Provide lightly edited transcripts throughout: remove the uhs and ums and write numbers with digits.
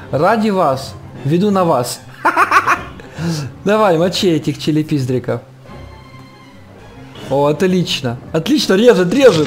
Ради вас. Веду на вас. Давай, мочи этих челепиздриков. О, отлично. Отлично, режет, режет.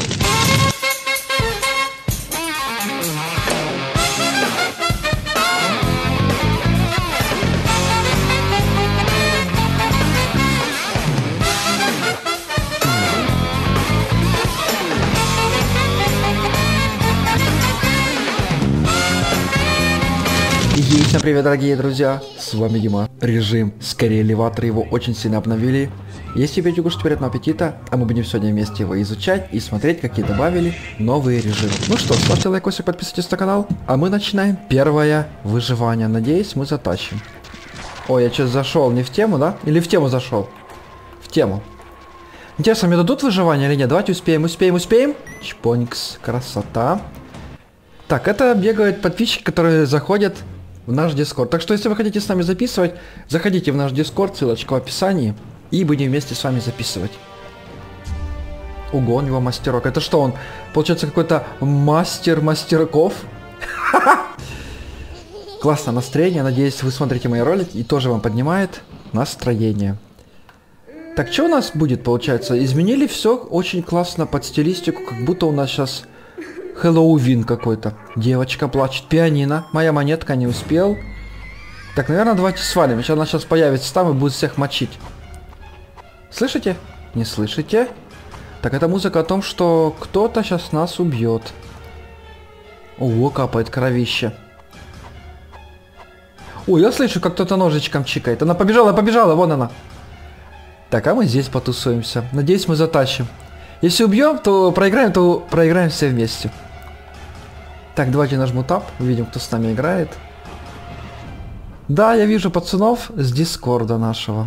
И всем привет, дорогие друзья, с вами Дима. Режим скорее элеватор, его очень сильно обновили. Если тебе кушать, приятного аппетита, а мы будем сегодня вместе его изучать и смотреть, какие добавили новые режимы. Ну что, ставьте лайкосик, подписывайтесь на канал, а мы начинаем первое выживание. Надеюсь, мы затащим. Ой, я что-то зашел не в тему, да? Или в тему зашел? В тему. Интересно, мне дадут выживание или нет? Давайте успеем. Чпоникс, красота. Так, это бегают подписчики, которые заходят в наш Дискорд. Так что, если вы хотите с нами записывать, заходите в наш Дискорд, ссылочка в описании, и будем вместе с вами записывать. Ого, у него мастерок. Это что, он, получается, какой-то мастер мастерков? Классное настроение. Надеюсь, вы смотрите мои ролики и тоже вам поднимает настроение. Так, что у нас будет, получается? Изменили все очень классно под стилистику, как будто у нас сейчас Хэллоуин какой-то. Девочка плачет. Пианино. Моя монетка, не успел. Так, наверное, давайте свалим. Сейчас она сейчас появится там и будет всех мочить. Слышите? Не слышите? Так, это музыка о том, что кто-то сейчас нас убьет. Ого, капает кровище. Ой, я слышу, как кто-то ножичком чикает. Она побежала, вон она. Так, а мы здесь потусуемся. Надеюсь, мы затащим. Если убьем, то проиграем все вместе. Так, давайте нажму Tab. Увидим, кто с нами играет. Да, я вижу пацанов с Дискорда нашего.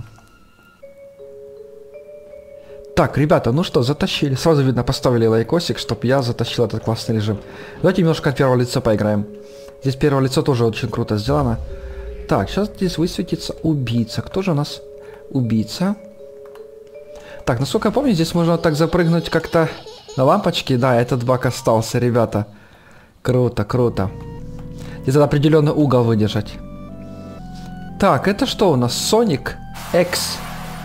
Так, ребята, ну что, затащили. Сразу видно, поставили лайкосик, чтобы я затащил этот классный режим. Давайте немножко от первого лица поиграем. Здесь первое лицо тоже очень круто сделано. Так, сейчас здесь высветится убийца. Кто же у нас убийца? Так, насколько я помню, здесь можно так запрыгнуть как-то на лампочке. Да, этот баг остался, ребята. Круто, круто. Здесь надо определенный угол выдержать. Так, это что у нас? Sonic X.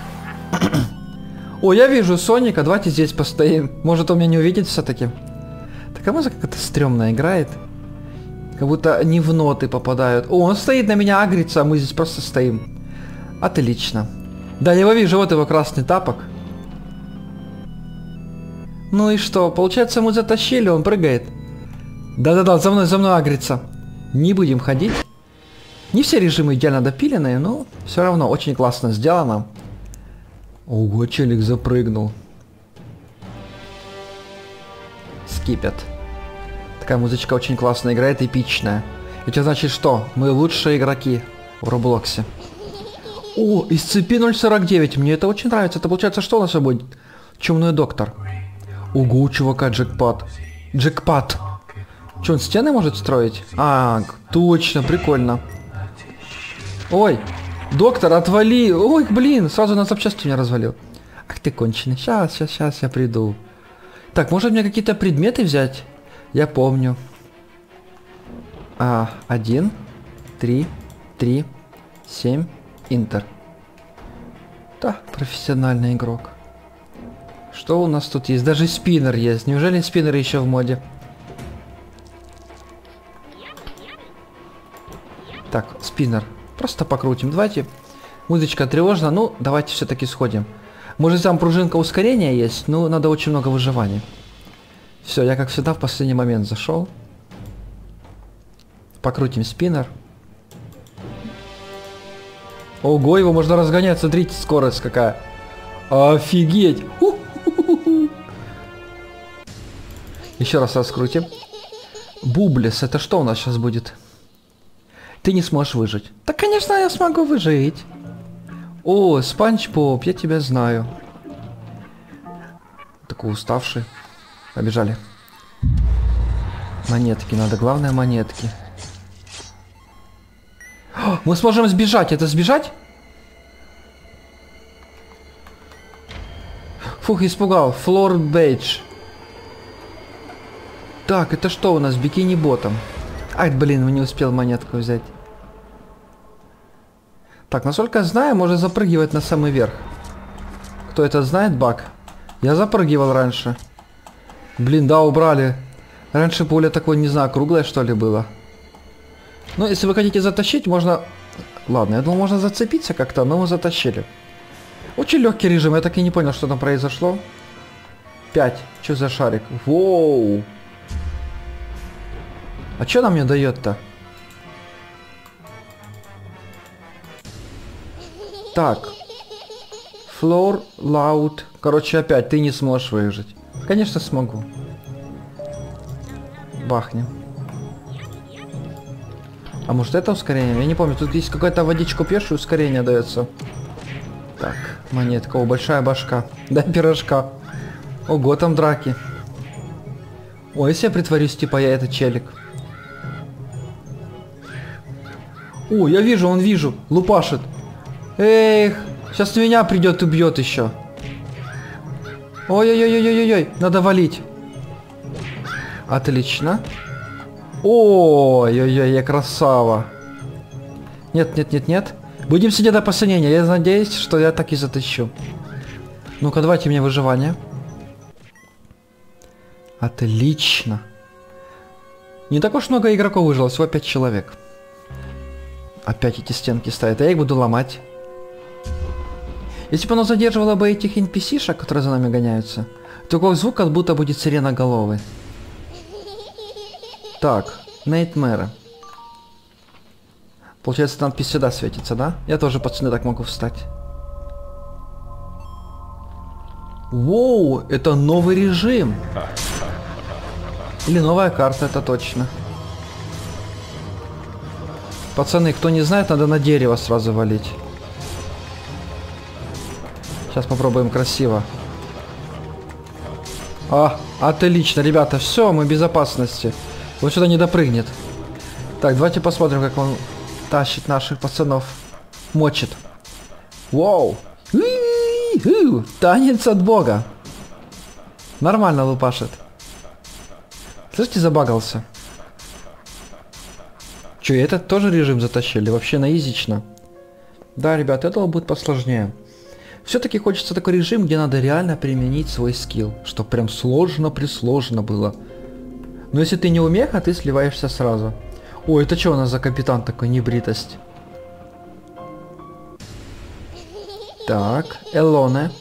О, я вижу Соника. Давайте здесь постоим. Может, он меня не увидит все-таки. Такая музыка как-то стрёмная играет. Как будто не в ноты попадают. О, он стоит на меня, агрится, а мы здесь просто стоим. Отлично. Да, я его вижу, вот его красный тапок. Ну и что? Получается, мы затащили, он прыгает. Да-да-да, за мной агрится. Не будем ходить. Не все режимы идеально допиленные, но все равно очень классно сделано. Ого, челик запрыгнул. Скипет. Такая музычка очень классно играет, эпичная. Это значит что? Мы лучшие игроки в Роблоксе. О, из цепи 0.49. Мне это очень нравится. Это получается что у нас будет? Чумной доктор. Ого, у чувака джекпот. Джекпот. Что, он стены может строить? А, точно, прикольно. Ой, доктор, отвали. Ой, блин, сразу на запчасти меня развалил. Ах ты конченый. Сейчас я приду. Так, может мне какие-то предметы взять? Я помню. 1, 3, 7, Интер. Да, профессиональный игрок. Что у нас тут есть? Даже спиннер есть. Неужели спиннеры еще в моде? Так, спиннер. Просто покрутим. Давайте. Музычка тревожна. Ну, давайте все-таки сходим. Может, там пружинка ускорения есть, но надо очень много выживания. Все, я как всегда в последний момент зашел. Покрутим спиннер. Ого, его можно разгонять. Смотрите, скорость какая. Офигеть. Еще раз раскрутим. Бублес, это что у нас сейчас будет? Ты не сможешь выжить. Да, конечно, я смогу выжить. О, Спанч Боб, я тебя знаю. Такой уставший. Побежали. Монетки надо, главное монетки. О, мы сможем сбежать. Это сбежать? Фух, испугал. Флор Бейдж. Так, это что у нас? Бикини-ботом. Ай, блин, не успел монетку взять. Так, насколько я знаю, можно запрыгивать на самый верх. Кто это знает, баг? Я запрыгивал раньше. Блин, да, убрали. Раньше поле такое, не знаю, круглое что ли было. Ну, если вы хотите затащить, можно... Ладно, я думал, можно зацепиться как-то, но мы затащили. Очень легкий режим, я так и не понял, что там произошло. 5. Что за шарик? Воу! А что нам мне дает-то? Так. Floor, loud. Короче, опять ты не сможешь выжить. Конечно, смогу. Бахнем. А может это ускорение? Я не помню. Тут есть какая-то водичку пьешь и ускорение дается. Так, монетка. О, большая башка. Дай пирожка. Ого, там драки. О, если я притворюсь, типа я это челик. О, я вижу, он вижу. Лупашит. Эх, сейчас на меня придет и убьет еще. Ой-ой-ой-ой-ой-ой, надо валить. Отлично. Ой-ой-ой, я красава. Нет, нет, нет, нет. Будем сидеть до последнего. Я надеюсь, что я так и затащу. Ну-ка, давайте мне выживание. Отлично. Не так уж много игроков выжило, всего 5 человек. Опять эти стенки стоят, а я их буду ломать. Если бы оно задерживало бы этих NPC-шек, которые за нами гоняются, то такой звук, как будто будет сиреноголовый. Так, Nightmare. Получается, надпись сюда светится, да? Я тоже, пацаны, так могу встать. Воу, это новый режим. Или новая карта, это точно. Пацаны, кто не знает, надо на дерево сразу валить. Сейчас попробуем красиво. Отлично, ребята, все, мы в безопасности. Вот сюда не допрыгнет. Так, давайте посмотрим, как он тащит наших пацанов. Мочит. Вау. Танец от бога. Нормально лупашит. Слышите, забагался. Че, этот тоже режим затащили? Вообще наизично. Да, ребят, этого будет посложнее. Все-таки хочется такой режим, где надо реально применить свой скилл. Чтоб прям сложно-присложно было. Но если ты не умеха, ты сливаешься сразу. Ой, это что у нас за капитан такой, небритость? Так, Элоне.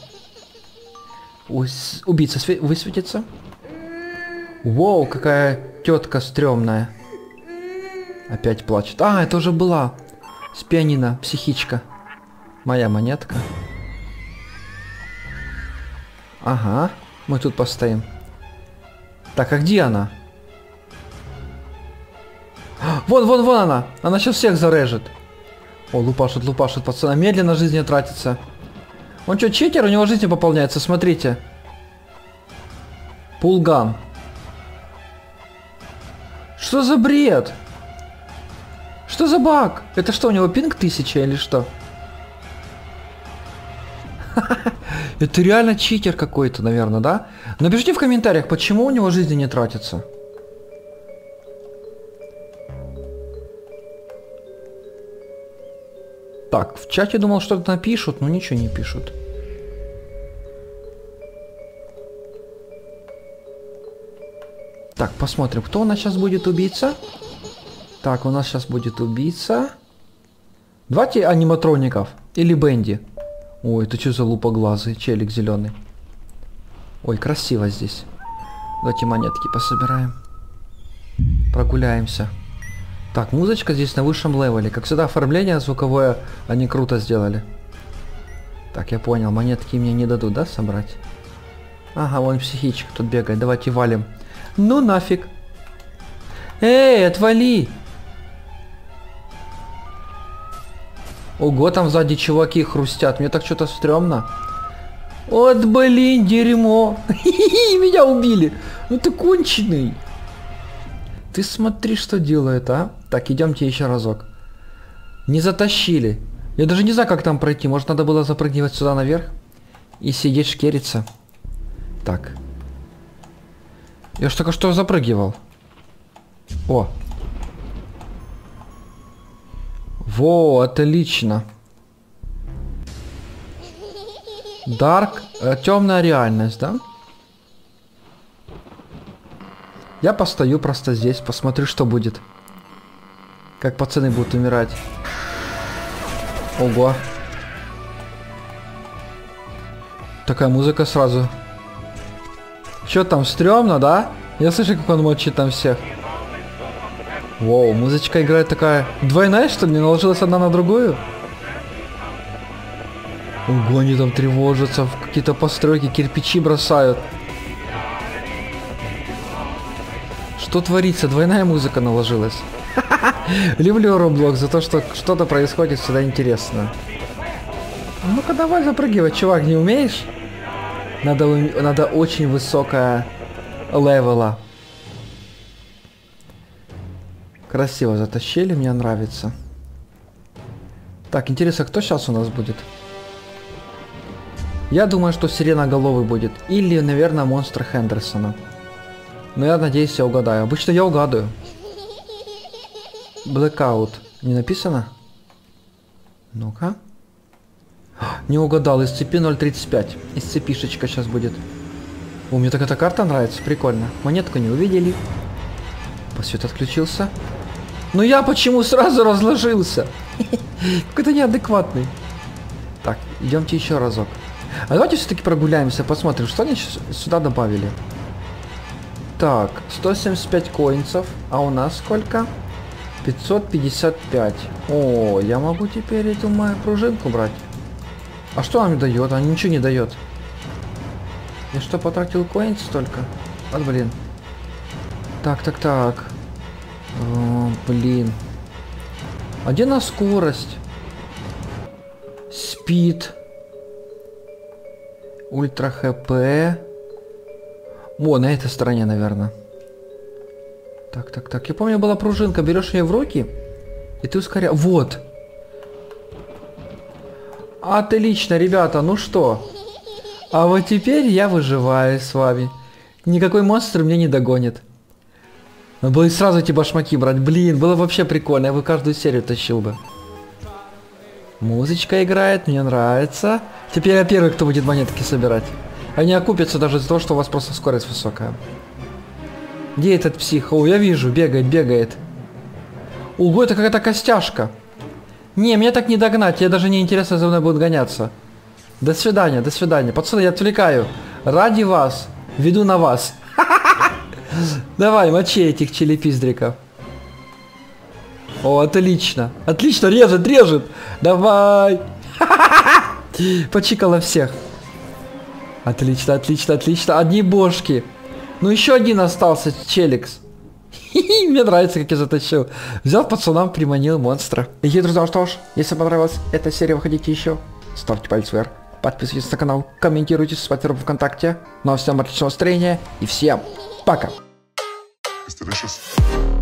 Убийца высветится. Воу, какая тетка стрёмная. Опять плачет. А, это уже была. С пианино, психичка. Моя монетка. Ага, мы тут постоим. Так, а где она? Вон она! Она сейчас всех зарежет. О, лупашит, пацана. Медленно жизнь тратится. Он что, читер? У него жизнь пополняется, смотрите. Пулган. Что за бред? Что за баг? Это что, у него пинг 1000 или что? Это реально читер какой-то, наверное, да? Напишите в комментариях, почему у него жизни не тратится. Так, в чате думал, что-то напишут, но ничего не пишут. Так, посмотрим, кто у нас сейчас будет убийца. Так, у нас сейчас будет убийца. Давайте аниматроников. Или Бенди. Ой, это что за лупоглазый челик зеленый. Ой, красиво здесь. Давайте монетки пособираем. Прогуляемся. Так, музычка здесь на высшем левеле. Как всегда, оформление звуковое они круто сделали. Так, я понял. Монетки мне не дадут, да, собрать? Ага, вон психичка тут бегает. Давайте валим. Ну нафиг. Эй, отвали! Ого, там сзади чуваки хрустят. Мне так что-то стрёмно. Вот, блин, дерьмо. Меня убили. Ну ты конченый. Ты смотри, что делает, а. Так, идемте еще разок. Не затащили. Я даже не знаю, как там пройти. Может, надо было запрыгивать сюда наверх и сидеть шкериться. Так. Я ж только что запрыгивал. О. Во, отлично. Dark, темная реальность, да? Я постою просто здесь, посмотрю, что будет. Как пацаны будут умирать. Ого. Такая музыка сразу. Чё там, стрёмно, да? Я слышу, как он мочит там всех. Воу, музычка играет такая... Двойная, что ли? Не наложилась одна на другую? Ого, они там тревожатся, в какие-то постройки, кирпичи бросают. Что творится? Двойная музыка наложилась. Люблю Roblox за то, что что-то происходит всегда интересно. Ну-ка давай запрыгивай, чувак, не умеешь? Надо очень высокая левела. Красиво затащили, мне нравится. Так, интересно, кто сейчас у нас будет? Я думаю, что Сиреноголовый будет. Или, наверное, монстр Хендерсона. Но я надеюсь, я угадаю. Обычно я угадываю. Blackout. Не написано? Ну-ка. Не угадал. Из цепи 0.35. Из цепишечка сейчас будет. О, мне так эта карта нравится. Прикольно. Монетку не увидели. Посвет отключился. Но я почему сразу разложился? Какой-то неадекватный. Так, идемте еще разок. А давайте все-таки прогуляемся, посмотрим, что они сюда добавили. Так, 175 коинцев. А у нас сколько? 555. О, я могу теперь эту мою пружинку брать. А что она мне дает? Она ничего не дает. Я что, потратил коинц только? Вот блин. Так. О, блин. А где на скорость? Спид. Ультра хп. О, на этой стороне, наверное. Так. Я помню, была пружинка. Берешь ее в руки, и ты ускоряешь. Вот. Отлично, ребята, ну что? А вот теперь я выживаю с вами. Никакой монстр меня не догонит. Надо было и сразу эти башмаки брать. Блин, было вообще прикольно. Я бы каждую серию тащил бы. Музычка играет, мне нравится. Теперь я первый, кто будет монетки собирать. Они окупятся даже из-за того, что у вас просто скорость высокая. Где этот псих? О, я вижу, бегает. Ого, это какая-то костяшка. Не, мне так не догнать, тебе даже не интересно, за мной будут гоняться. До свидания. Пацаны, я отвлекаю. Ради вас. Веду на вас. Давай, мочи этих челепиздриков. О, отлично. Отлично, режет. Давай. Почикала всех. Отлично. Одни бошки. Ну еще один остался, челикс. Мне нравится, как я затащил. Взял пацанам, приманил монстра. И, друзья, что ж, если понравилась эта серия, выходите еще. Ставьте палец вверх, подписывайтесь на канал, комментируйте, ссылка в ВКонтакте. Ну а всем отличного настроения и всем пока.